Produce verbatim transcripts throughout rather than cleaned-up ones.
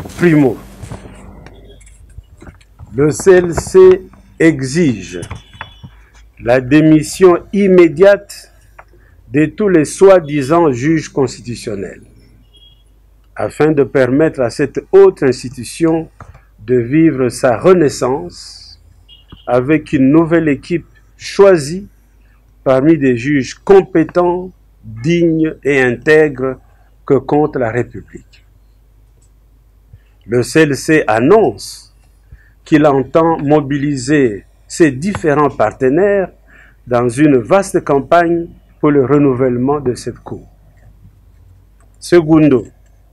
Primo, le C L C exige la démission immédiate de tous les soi-disant juges constitutionnels afin de permettre à cette haute institution de vivre sa renaissance avec une nouvelle équipe choisie parmi des juges compétents, dignes et intègres que compte la République. Le C L C annonce qu'il entend mobiliser ses différents partenaires dans une vaste campagne pour le renouvellement de cette Cour. Secondo,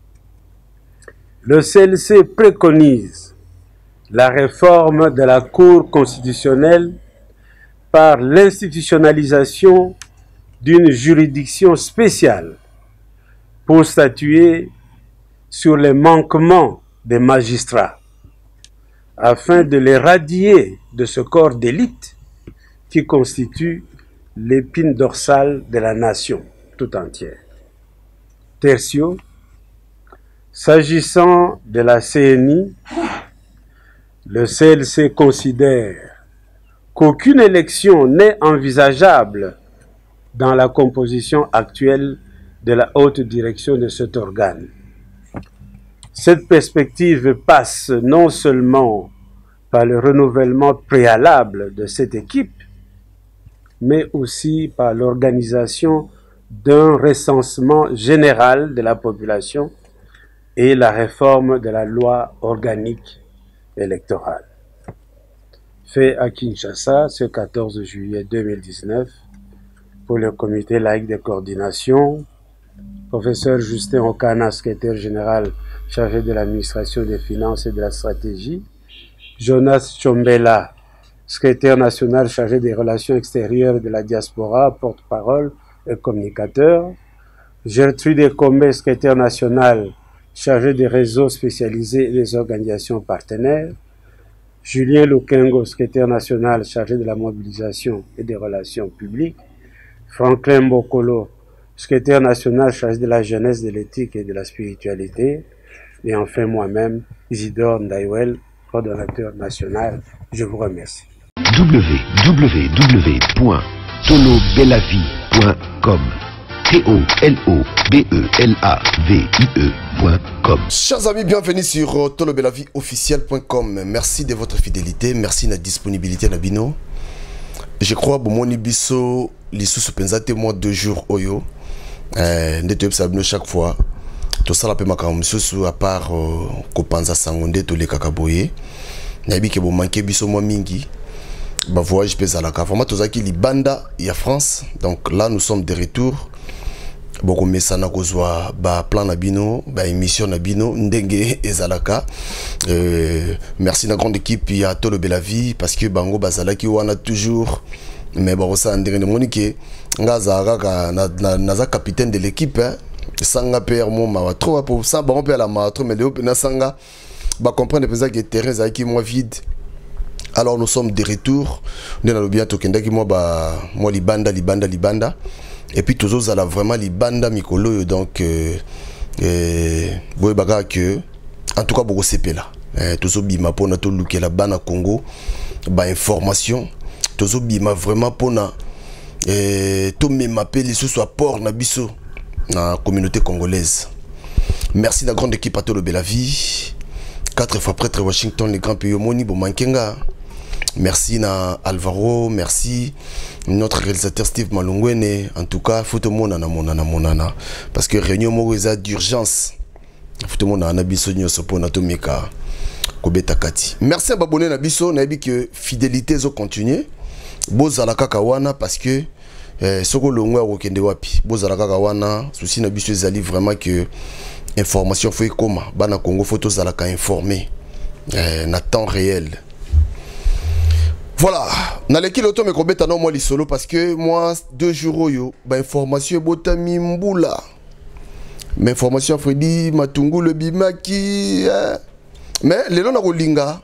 le C L C préconise la réforme de la Cour constitutionnelle par l'institutionnalisation d'une juridiction spéciale pour statuer sur les manquements des magistrats afin de les radier de ce corps d'élite qui constitue l'épine dorsale de la nation tout entière. Tertio, s'agissant de la C N I, le C L C considère qu'aucune élection n'est envisageable dans la composition actuelle de la haute direction de cet organe. Cette perspective passe non seulement par le renouvellement préalable de cette équipe, mais aussi par l'organisation d'un recensement général de la population et la réforme de la loi organique électorale. Fait à Kinshasa ce quatorze juillet deux mille dix-neuf pour le comité laïque de coordination, professeur Justin Okana, secrétaire général chargé de l'administration des finances et de la stratégie, Jonas Chombela, secrétaire national chargé des relations extérieures et de la diaspora, porte-parole et communicateur, Gertrude Kombe, secrétaire national chargé des réseaux spécialisés et des organisations partenaires, Julien Lukengo, secrétaire national chargé de la mobilisation et des relations publiques, Franklin Mbokolo, secrétaire national chargé de la jeunesse, de l'éthique et de la spiritualité, et enfin moi-même, Isidore Ndaiwel, coordonnateur national. Je vous remercie. w w w point tolo belavie point com T O L O B E L A V I E point com. Chers amis, bienvenue sur tolo belavie officiel point com. Merci de votre fidélité, merci de la disponibilité Nabino. Je crois que mon ibiso lisusu penza témoin deux jours oyo. Euh, ndete sabino chaque fois. Tout ça la pe makambo susu à part ko panza sangonde to le kakaboye. Nabi ke bo manke biso mo mingi. Bah voyage pezalaka. Vraiment tout ça qui libanda ya France. Donc là nous sommes de retour. Boko mesana kozwa ba plan nabino, ba émission nabino ndenge ezalaka. Euh, merci na grande équipe ya Tolo Belavie parce que bango bazalaki wana toujours. Mais bon ça ndenge monique ngaza kaka na naza capitaine de l'équipe hein. Sanga père mon ma trop pour ça bon père la ma trop mais le na sanga ba comprendre peut-être que terrain za qui moi vide. Alors nous sommes de retour. Nous allons bien tokenda qui moi ba moi libanda libanda libanda et puis tous autres vraiment libanda mikolo donc euh euh boy baga que en tout cas beaucoup C P là. Tous autres bima pour na to luke la bana Congo ba information tous autres bima vraiment pour na euh tout me m'appeler ce soit port na biso na communauté congolaise. Merci la grande équipe à Tolo Belavie. Quatre fois prêtre Washington, les grands pays au Moni, Bomankenga. Merci na Alvaro, merci notre réalisateur Steve Malungwene. En tout cas, faut tout le monde na monana monana parce que réunion moïsa d'urgence. Faut tout le monde na biso nyoso pour na tomeka kobeta kati. Merci à babonné na biso, na bi que fidélité zo continuer. Bozala kaka wana parce que Eh, soko longwa okende wapi bozala kaka wana souci na biso ezali vraiment que information faut koma bana Congo faut tozala ka informer eh, na temps réel. Voilà na leki loto me kobeta no moi li solo parce que moi deux jours yo ba information botami mbula mais information Freddy Matungu le bimaki eh. Mais lelo na kolinga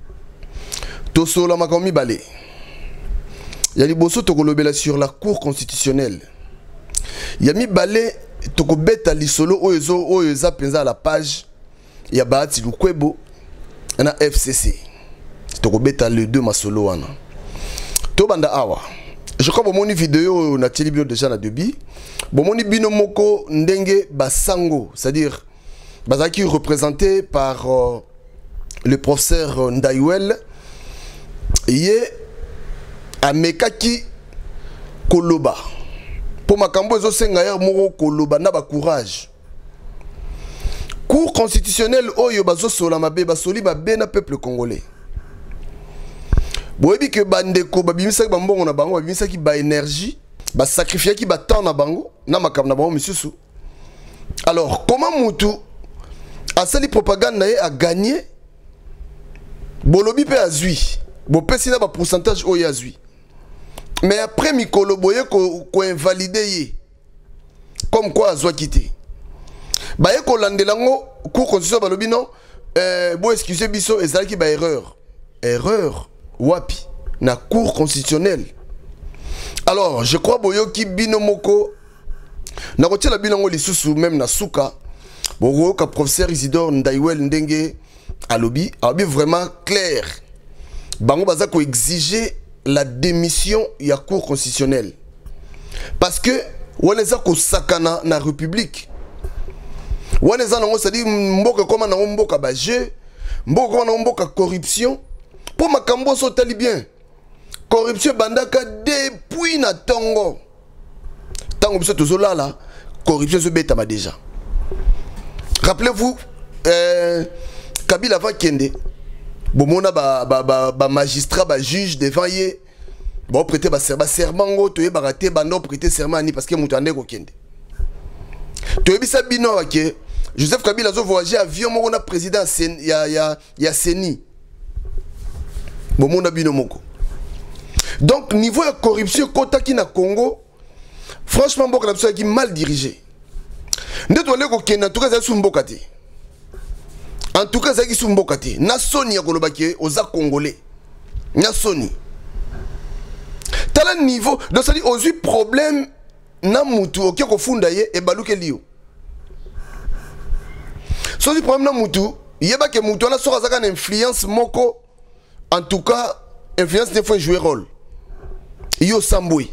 to solo makomi balé. Il y a des bossos tokolobela sur la cour constitutionnelle. Il y a mis balé tokobeta lisolo oyezo oyeza penza à la page ya Bahati Lukwebo na F C C. Tokobeta les deux masolo wana. To banda awa. Je crois que mon vidéo na télébino déjà na debi. Bon mon bino moko ndenge basango, c'est-à-dire bazaki représenté par euh, le professeur Ndaiwel yé amekaki koloba. Pour makambo ezo senga ya moko koloba na ba courage. Cour constitutionnelle oyo bazo sola mabe basoli mabe na peuple congolais. Boyebi que bandeko babimisa ba mbongo na bango babimisa ki ba énergie, ba sacrifier ki ba temps na bango na makam na bango misusu. Alors comment mutu asali propagande na ye a gagné bolobi pe azui. Bo pesi na ba pourcentage oyo azui. Mais après mikolo boye ko ko invalider ye. Comme quoi azwa quitté. Ba ye ko landelango cour constitution balobi non euh bo excusez biso ezalaki ba erreur. Erreur wapi na cour constitutionnelle. Alors je crois boyoki bino moko na kotiela binango lisusu même na suka boyo ka professeur Isidore Ndaiwel ndenge alobi alobi vraiment clair. Bango baza ko exiger la démission ya cour constitutionnelle. Parce que on est ko sakana na république. On est en ça dit mboka comme na mboka ba jeu, mboka comme na mboka corruption. Pour ma cambo so tali bien. Corruption bandaka depuis na tongo. Tango biso tozola la corruption se beta ma déjà. Rappelez-vous euh Kabila va kende. Bomona ba ba ba, ba magistrat ba juge devant yé. Bon prêter ba serment serment to ye baraté bando prêter serment ni parce que mutande ko kende. To yebisa bino ke Joseph Kabila zo voyager avion mo na président ya ya ya Seni. Bon mon abino moko. Donc niveau de corruption kota ki na Congo, franchement mboka na qui mal dirigé. Ndeto le ko kena en tout cas za su mboka te. En tout cas za ki su mboka te. Na soni ya koloba ki oza congolais. Na soni. Tala niveau donc ça dit ozu problème na mutu oké ko funda ye e baluke liyo. So du problème na mutu, yeba ke mutu na sora zaka na influence moko. En tout cas, influence ne faut jouer rôle. Yo samboui.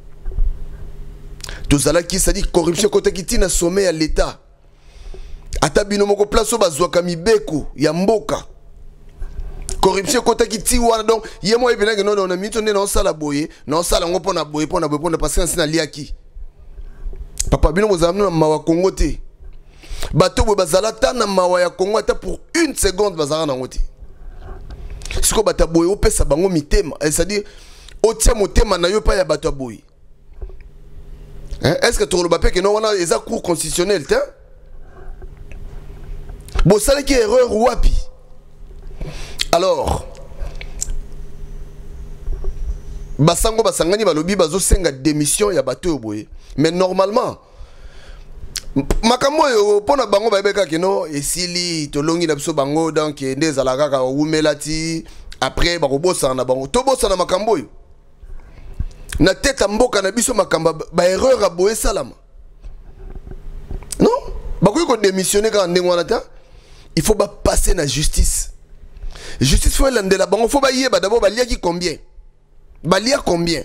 Tout ça là qui ça dit corruption côté qui tient sommet à l'État. Ata bino moko place au bazwa kamibeko ya mboka. Corruption côté qui tient wana donc yemo ebena que non non na mito ne na sala boye, na sala ngopo na boye pona boye pona parce que na liaki. Papa bino mozamna na mawa Congo te. Bato bo bazala ta na mawa ya Congo ata pour une seconde bazala na ngote. Si ko bata boye opesa bango mitema, c'est-à-dire otia motema na yo pa ya bato boye. Hein? Est-ce que tu le bapé que non on a les cours constitutionnels hein? Bon ça qui erreur wapi. Alors basango basangani balobi bazo senga démission ya bato boye. Mais normalement makambo yo pona bango babeka keno esili tolongi na biso bango donc ndeza la kaka umelati après bakobosa na bango tobosa na makambo yo na tête mboka na biso makamba ba erreur a boye salama non bakoy ko démissionner quand ndengwa na ta il faut ba passer na justice justice faut landela bango faut ba yeba d'abord ba liaki combien ba lia combien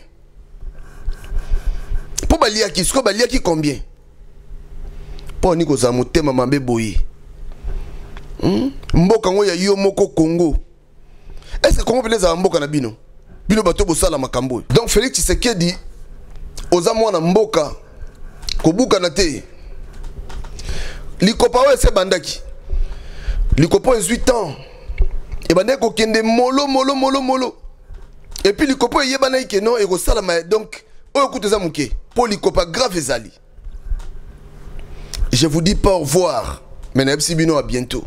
pour ba liaki sko ba liaki combien pour ni ko za motema mambe boye hmm? Mboka ngo ya yo moko Congo est-ce que Congo peut les mboka na bino bino bato bo sala makambo donc Félix Tshisekedi oza mwana mboka kobuka na te likopa we se bandaki likopa dix-huit ans et bandé ko kende molo molo molo molo et puis likopa yeba na ke non e ko sala donc oyo kutoza muke pour likopa grave ezali. Je vous dis pas au revoir, mais Nebsibino à bientôt.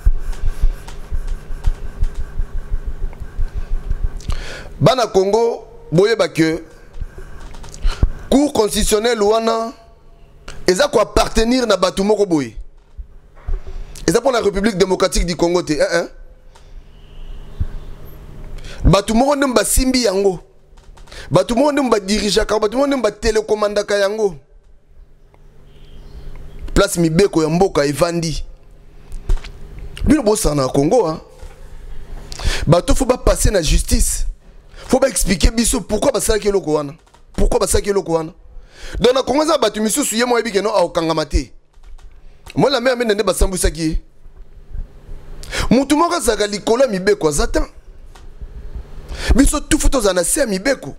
Bana Congo, boye que cour constitutionnelle ouana, ils ont quoi appartenir na Batumoko boye. Ils ont pour la République démocratique du Congo te, hein? Batumoko nemba simbi yango. Batumoko nemba dirijaka, Batumoko nemba télécommandaka yango. Place mibeko ya mboka evandi. bino bosa na Congo hein bato faut pas passer na justice faut pas expliquer biso pourquoi ba sala ke loko wana pourquoi ba sala ke loko wana donc na Congo za bato misusu ye mo yebi ke no a okangamate moi la mère mende ba sambusa ki mutu moko zaka likolo mibeko zata biso tout faut tozana se mibeko.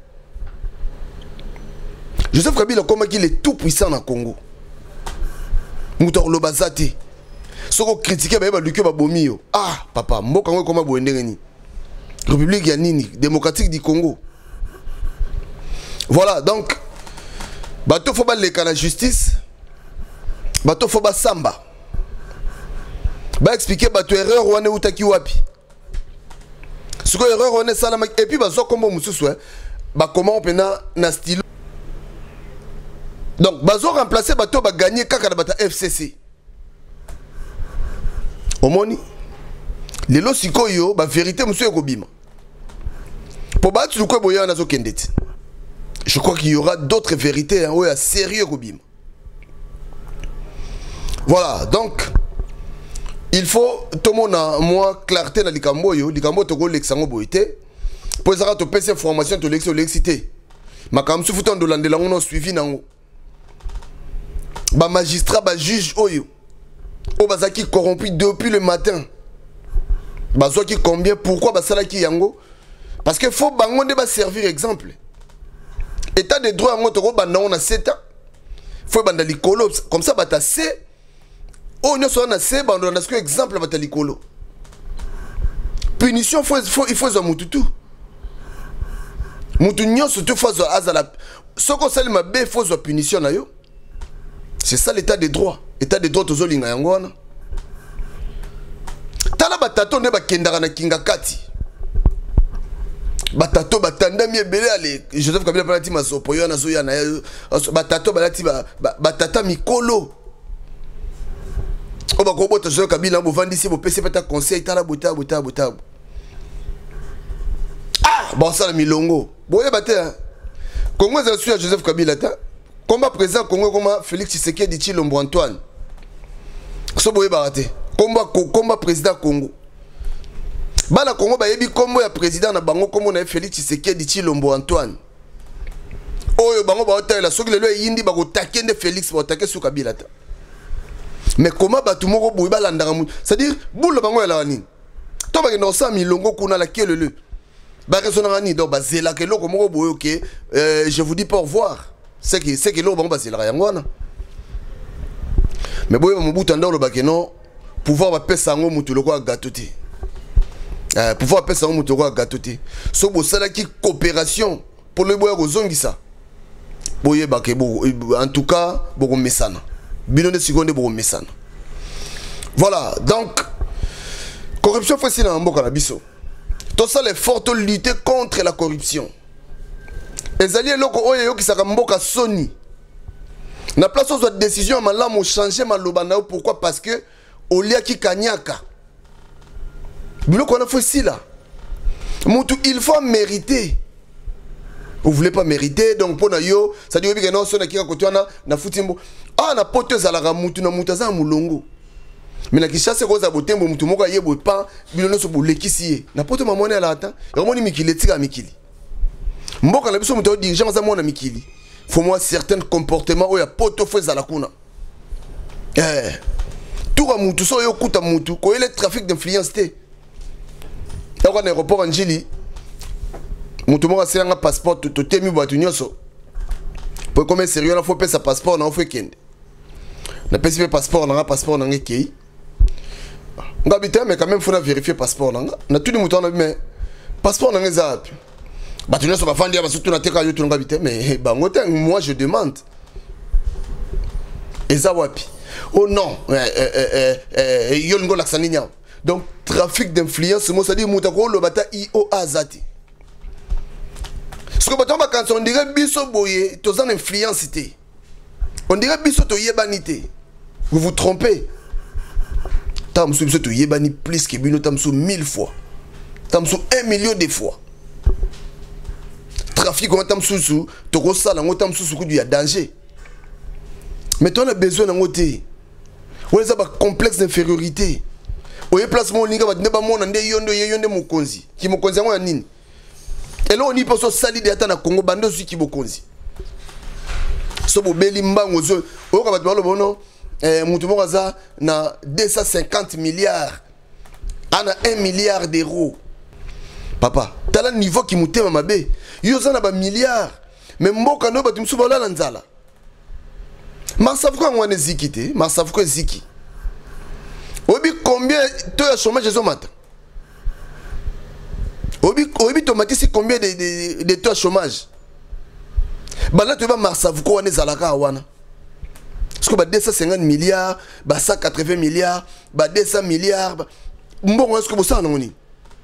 Joseph Kabila comme qu'il est tout puissant na Congo mutu lo bazate soko critiquer ba ba luke ba bomio ah papa mboka ngo koma boendenge ni République ya nini démocratique du Congo. Voilà donc bato faut ba leka la justice bato faut ba samba ba expliquer bato erreur wane utaki wapi soko erreur wane sala et puis bazo kombo mususu ba comment pena na stylo donc bazo remplacer bato ba gagner kaka na bata F C C omoni lelo sikoyo ba vérité monsieur ekobima pour battre le quoi boya na zo kendeti. Je crois qu'il y aura d'autres vérités hein, ouais, sérieux kobima. Voilà donc il faut tout le monde a moi clarté dans likambo yo likambo to ko lexango boité pour ça to pèse information to lexo lexité makam su futon de landela on suivi nango ba magistrat ba juge oyo o bazaki corrompu depuis le matin bazo qui combien pourquoi ba sala ki yango parce que faut bango de ba servir exemple état de droit ngo to ko banda on a sept ans faut banda likolo comme ça bata c'est oh nous sommes assez bon on a ce exemple bata likolo punition faut faut il faut za mututu mutu nyonso tu faut za azala soko salima be faut za punition na yo. C'est ça l'état de droit. État de droit tozo linga yango wana. Tala batato ne bakendaka na kinga kati. Batato batanda mi ebele ale Joseph Kabila palati masopo yo na zo ya na batato balati batata mikolo. Oba ko bota Joseph Kabila bo vandisi bo pese peta conseil tala bota bota bota. Ah, bon ça milongo. Boye bate. Congo za suya Joseph Kabila ta. Combat président Congo comme Félix Tshisekedi Tshilombo Antoine. So boye barate. Combat combat président Congo. Bana Congo ba yebi combo ya président na bango comme na Félix Tshisekedi Tshilombo Antoine. Oyo bango ba otela soki lelo yindi ba ko takende Félix ba take su Kabila ta. Mais comment ba tout moko boye balandaka mu. C'est-à-dire boule bango ya la nini. To ba ke no sa milongo kuna la kelele. Ba resona ni donc ba zela ke loko moko boye OK. Euh, je vous dis pas au revoir. C'est que c'est que l'eau bon c'est la yangwana mais boye mobutu ndolo bakeno pouvoir ba pesa ngo mutu loko gatoté euh pouvoir pesa ngo mutu loko gatoté so bo sala ki coopération pour le boye kozongisa boye bakebo en tout cas boko mesana bino de seconde boko mesana. Voilà donc corruption faut si na mboka na biso to ça les fortes lutter contre la corruption. Les alliés locaux oyo qui saka mboka soni na place aux décisions malamu changer maloba na pourquoi parce que olia ki kanyaka biloko na faut si là mutu il faut mériter vous voulez pas mériter donc pour na yo ça dit que non sona kika kotwana na futimbo ah na pote zalaka mutu na mutu za mulongo mais na kishase ko za botembo mutu moko yebo pa bilono so bolekisi na pote mamone la ata yomoni mikili tika mikili mboka na biso muto dirigeant za mona mikili faut moi certains comportements oya poto feza la kuna eh tout ka mutu so yo kuta mutu ko ele trafic d'influence té dans un aéroport Njili mutu mo ka nga passeport to temi batu nyoso pour comme sérieux la faut payer sa passeport na faut kende na pesi passeport na passeport na ngeki ngabita mais quand même faut na vérifier passeport na na tout le mutu na mais passeport na ngeza bah tu ne sais pas faire dire parce que tu n'as pas eu ton habité mais bah moi je demande et ça wapi oh non yolngo laksaninya donc trafic d'influence moi ça dit mutako le bata io azati ce que bato ba quand on dirait biso boye tozan influence té on dirait biso to yebanité vous vous trompez tamsu biso to yebani plus que bino tamsu mille fois tamsu un million de fois. Trafic on tam sous to sala on tam sous il y a danger mais on a besoin d'un côté on a un complexe d'infériorité oye place mo linga ba ndeba mona nde yondo yonde mokonzi ki mokonzi yango ya nini elo oni poso sali de ata na Congo bando zu ki mokonzi so bo beli mbango zo oyo ka batalo bono eh mutu mo kaza na deux cent cinquante milliards ana un milliard d'euros papa tala niveau ki mutema mabe yo za na ba milliards mais mboka no batum su bola nzala masafuko ngwane ziki te masafuko ziki obi combien to ya chômage zo mata obi obi tomatisi combien de de de taux chômage bala to ba masafuko wane zalaka wana parce que ba deux cent cinquante milliards ba cent quatre-vingts milliards ba deux cents milliards mbongo est-ce que vous savez non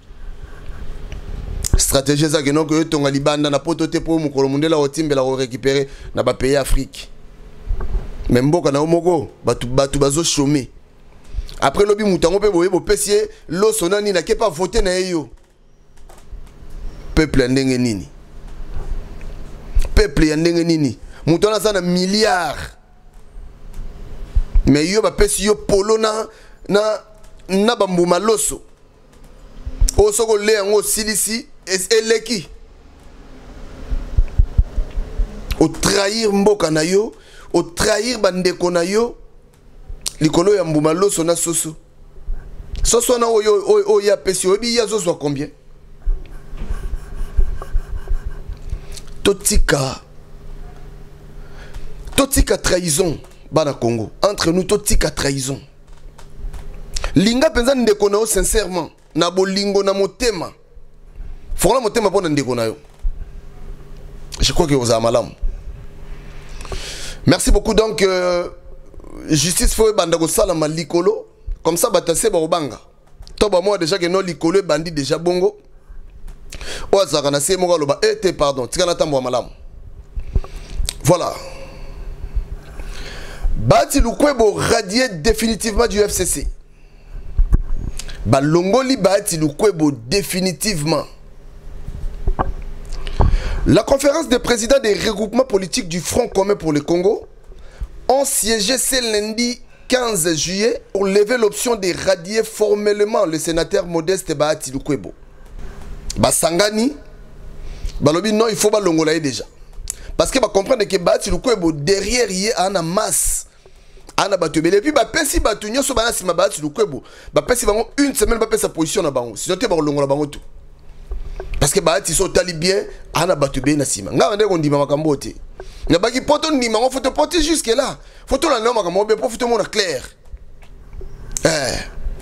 stratégie ça que non que tonga libanda na poto te pour mukolo mundela otimbela ko récupérer na ba pays Afrique mais mboka na omoko batu batu bazo chômer après lobi mutango pe boye bo pesier lo sonani na ke pas voter na yo peuple ndenge nini peuple ndenge nini mutona sana milliards mais yo ba pesi yo polo na na na bambuma loso o soko le yango silisi eleki o trahir mboka na yo o trahir bandeko na yo likolo ya mbuma loso na soso soso na oyo o ya pesi obi ya zo combien totika totika trahison bana Congo entre nous totika trahison linga penza ndeko na yo sincèrement na bolingo na motema fola motema pona ndeko na yo je crois que vous avez malam merci beaucoup donc euh, justice faut banda ko sala ma likolo comme ça batase ba obanga to ba moi déjà que no likolo bandi déjà bongo o zaka na se mo lobaete pardon tika na tambo malam voilà Bati Lukwebo radié définitivement du F C C. Balongoli Bati Lukwebo définitivement. La conférence des présidents des regroupements politiques du Front commun pour le Congo ont siégé ce lundi quinze juillet pour lever l'option de radier formellement le sénateur Modeste Bati Lukwebo. Basangani, balobi non, il faut balongola déjà. Parce que va comprendre que Bati Lukwebo derrière il y a une masse. Ana batubele et puis ba pesi batunyo so bana sima Bati Lukwebo. Ba pesi bango une semaine ba pesa sa position na bango. Si jote ba longola bango tout. Parce que Bati so tali bien ana batubele na sima. Nga bande ko ndima makambo te. Na baki poto ndima ngo photo porter jusque là. Photo la no makambo be pour photo mo na clair. Eh.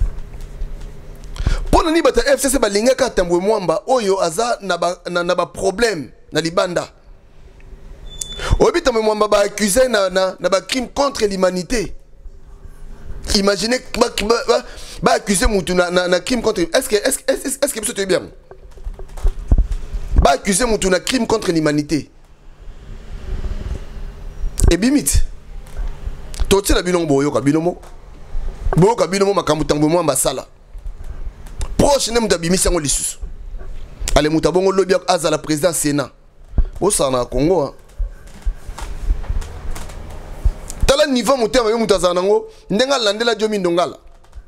Pona ni bata F C C ba linga ka tambwe mwamba oyo aza na ba na, na ba problème na libanda. Obita mwamba ba accusé na na na ba crime contre l'humanité. Imaginez ba ba, ba accusé mutu na, na na crime contre est-ce que est-ce est-ce est-ce que c'est bien? Ba accusé mutu na crime contre l'humanité. Et bimit. Toti la bino boyo ka bino mo. Boyo ka bino mo makambu tango mwamba sala. Proche ne muta bimisa ngo lisusu. Ale muta bongo lobi aza la président Sénat. Bo sana Congo hein. Tala niveau mutema yo mutazana ngo ndenga landela jomi ndongala.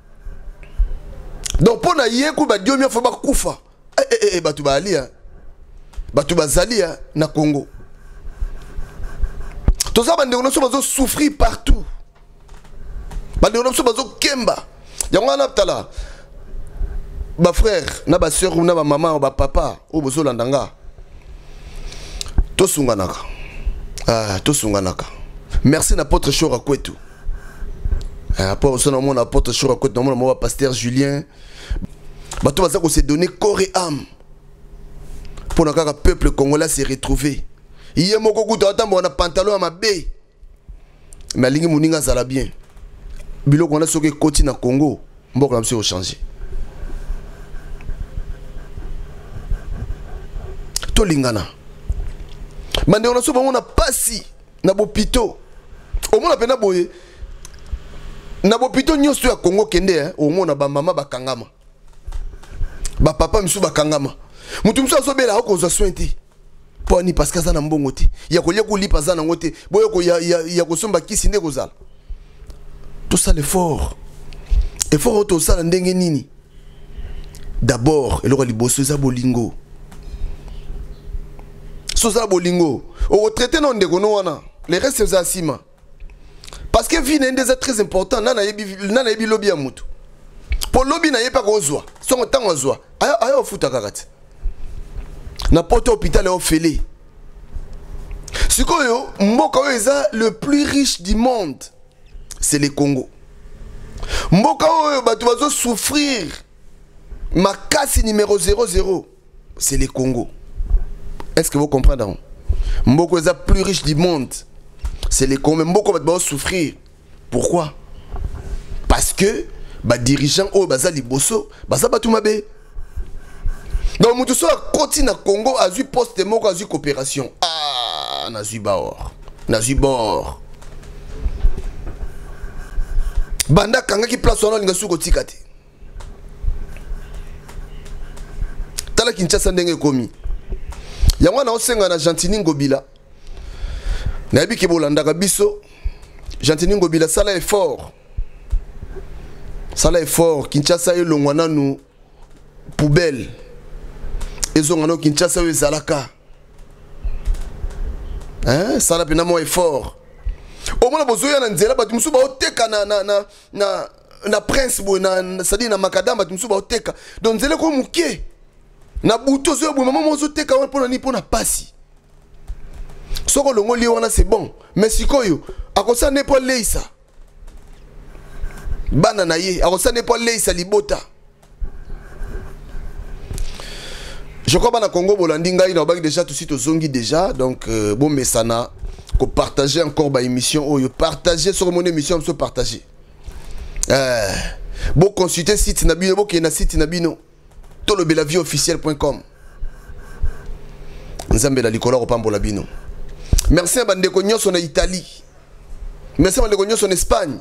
Donc pona yeku ba jomi fo ba kufa. Eh eh eh batu balia. Batu bazalia na Congo. Tout ça bande on so bazo souffrir partout. Bande on so bazo kemba. Yango na tala. Ba frère, na ba sœur ou na ba maman ou ba papa ou bozo landanga. To sunganaka. Ah, to sunganaka. Merci n'apôtre Chora Kwetu. Après son nom n'apôtre Chora Kwetu, nom mon pasteur Julien. Bato baza ko se donner corps et âme pour que le peuple congolais se retrouve. Il y a moko kuta tambo na pantalon à ma bé. Mais lingi muninga zala bien. Bilo qu'on a soke koti na Congo, mboko na mse changer. To lingana. Mande on a soba on a pasi na bopito. Au moins pena boye. Na bopito nyoso ya Congo kende hein, au moins na ba mama ba kangama. Ba papa misu ba kangama. Mutu misu asobela ko zo sointi. Poni parce que ça na mbongo te. Ya ko lieko lipa za na ngote. Boye ko ya ya, ya ko somba kisi nde kozala. Tout ça l'effort. Il faut retourner ça dans nini. D'abord, il y a liboso za bolingo. So za bolingo. Au retraité non ndegono wana. Les restes c'est asima. Parce que vie n'est déjà très important. Nana yebi nana yebi lobby amutu. Pour lobby na yepa kozwa. Son temps ozwa. Aya aya ofuta kakati. Na porte hôpital au félé. Sikoyo mboka oyo eza le plus riche du monde. C'est le Congo. Mboka oyo bato bazo souffrir. Ma casse numéro zéro zéro, c'est le Congo. Est-ce que vous comprenez? Mboko est le plus riche du monde. C'est le Congo. Mais Mboko va souffrir. Pourquoi? Parce que les dirigeants au Baza Liboso, Baza Batoumabe. Donc, nous sommes à côté du Congo, à eu poste moko, à eu coopération. Ah, na eu baor. Na eu bord. Banda Kanga qui place son nom, il y a sous côté. Tala Kinshasa ndenge komi. Yango na osenga na Gentini Ngobila. Na yebi ke bolandaka biso. Gentini Ngobila sala effort. Sala effort Kinshasa elongwa nanu poubelle. Ezonga no Kinshasa ezalaka. Hein, sala pena mo effort. Au moins bozoya na nzela batu musu ba oteka na na na na na prince bo na sadi na makadamba batu musu ba oteka. Donc nzela ko muke. Na buto zo bo maman mozo teka wana pona ni pona pasi. Soko longo li wana c'est bon, mais sikoyo akosa ne pas leisa. Bana na ye akosa ne pas leisa libota. Je crois que na Congo bolandi ngai na baki déjà tout site zongi déjà donc euh, bon mesana ko partager encore ba émission oyo partager sur mon émission so partager. Euh bon consulter site na bino bo ke na site na bino. tolo bela vie officiel point com. Nzambe la likolo pambola bino. Merci à bandeko nyonso na Italie. Merci à bandeko nyonso en Espagne.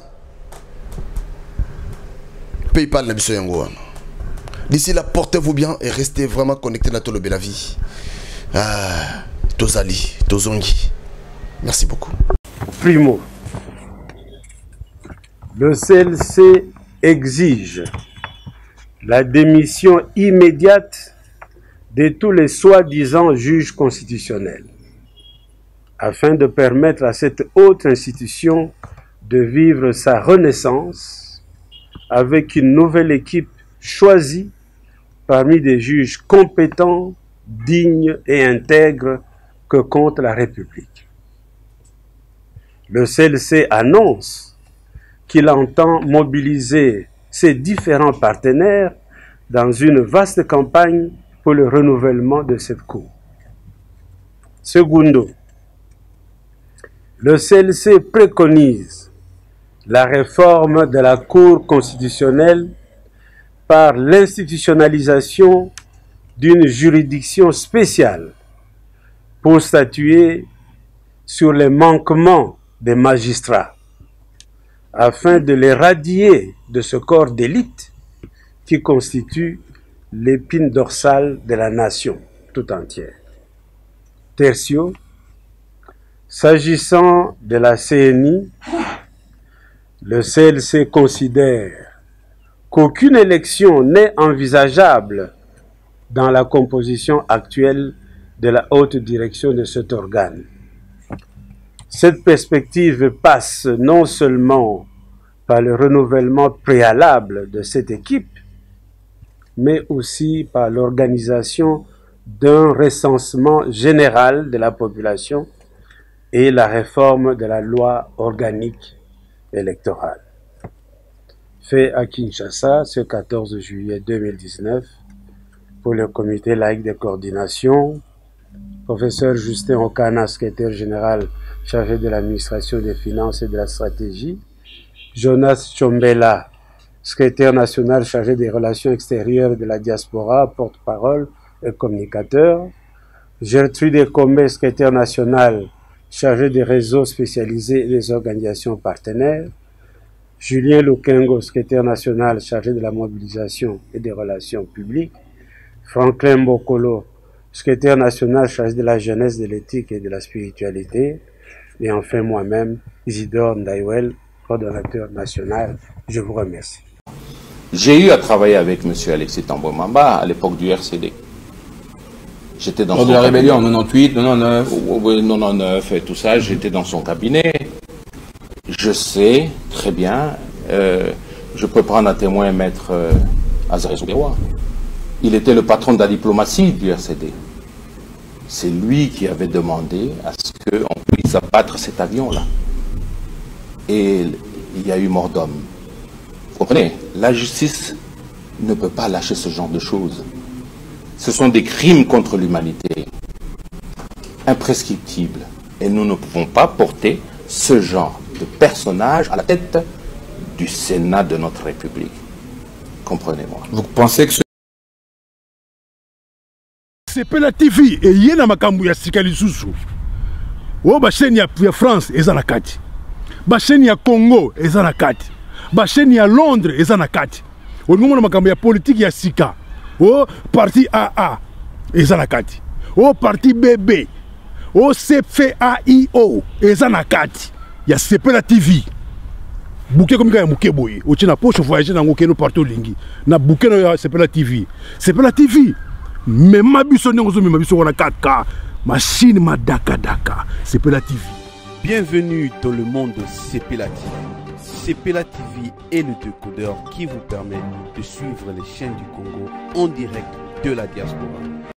PayPal na biso yango wana. D'ici là, portez-vous bien et restez vraiment connectés à tolo bela vie. Ah, tozali, tozongi. Merci beaucoup. Primo, le C L C exige la démission immédiate de tous les soi-disant juges constitutionnels, afin de permettre à cette haute institution de vivre sa renaissance avec une nouvelle équipe choisie parmi des juges compétents, dignes et intègres que compte la République. Le C L C annonce qu'il entend mobiliser ses différents partenaires dans une vaste campagne pour le renouvellement de cette Cour. Secondo, le C L C préconise la réforme de la Cour constitutionnelle par l'institutionnalisation d'une juridiction spéciale pour statuer sur les manquements des magistrats, afin de les radier de ce corps d'élite qui constitue l'épine dorsale de la nation tout entière. Tertio, s'agissant de la C N I, le C L C considère qu'aucune élection n'est envisageable dans la composition actuelle de la haute direction de cet organe. Cette perspective passe non seulement par le renouvellement préalable de cette équipe, mais aussi par l'organisation d'un recensement général de la population et la réforme de la loi organique électorale. Fait à Kinshasa ce quatorze juillet deux mille dix-neuf pour le comité laïque de coordination, professeur Justin Okana, secrétaire général chargé de l'administration des finances et de la stratégie, Jonas Chombela, secrétaire national chargé des relations extérieures et de la diaspora, porte-parole et communicateur, Gertrude Ekombe, secrétaire national chargé des réseaux spécialisés et des organisations partenaires, Julien Lukengo, secrétaire national chargé de la mobilisation et des relations publiques, Franklin Bokolo, secrétaire national chargé de la jeunesse, de l'éthique et de la spiritualité, et enfin moi-même, Isidore Ndaiwel, coordonnateur national. Je vous remercie. J'ai eu à travailler avec M. Alexis Tambo Mamba à l'époque du R C D. J'étais dans Lors son de la cabinet. rébellion en quatre-vingt-dix-huit, quatre-vingt-dix-neuf. Oui, quatre-vingt-dix-neuf et tout ça, j'étais dans son cabinet. Je sais très bien, euh, je peux prendre à témoin maître euh, Azaré Soulewa. Il était le patron de la diplomatie du R C D. C'est lui qui avait demandé à ce qu'on puisse abattre cet avion-là. Et il y a eu mort d'homme. Vous comprenez? La justice ne peut pas lâcher ce genre de choses. Ce sont des crimes contre l'humanité, imprescriptibles. Et nous ne pouvons pas porter ce genre de personnage à la tête du Sénat de notre République. Comprenez-moi. Vous pensez que ce... Sepela T V et yena makambu ya sika lisusu. O ba chaîne ya, ya France eza na kati. Ba chaîne ya Congo eza na kati. Ba chaîne ya Londres eza na kati. O ngomona makambu ya politique ya sika. O parti A A eza na kati. O parti B B. O C F A I O eza na kati. Ya Sepela T V. Bouquet comme ya muke boye. O tina poche voyager na ngokeno partout lingi. Na bouquet na Sepela T V. Sepela T V. Mais ma biso n'engozo mais ma biso on a quatre K machine ma daka daka Sepela T V. Bienvenue dans le monde de Sepela T V. Sepela T V est le décodeur qui vous permet de suivre les chaînes du Congo en direct de la diaspora.